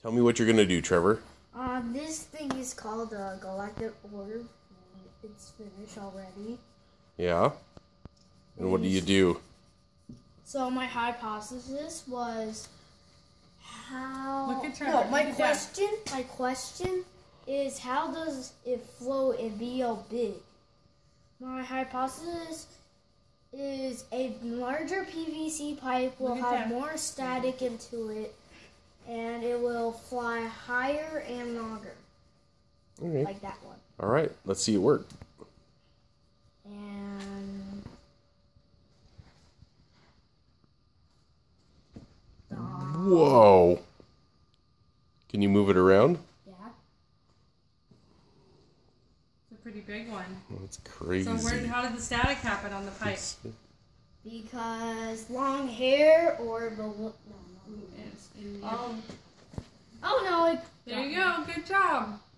Tell me what you're going to do, Trevor. This thing is called a galactic orb. It's finished already. Yeah? And what do you do? So my hypothesis was how... Look at Trevor. No, my question is how does it float and be all big? My hypothesis is a larger PVC pipe will have more static into it, and it will fly higher and longer. Okay. Like that one. All right, let's see it work. And... Whoa. Can you move it around? Yeah. It's a pretty big one. That's crazy. So how did the static happen on the pipe? Because long hair or the... Oh no, there you go. Good job.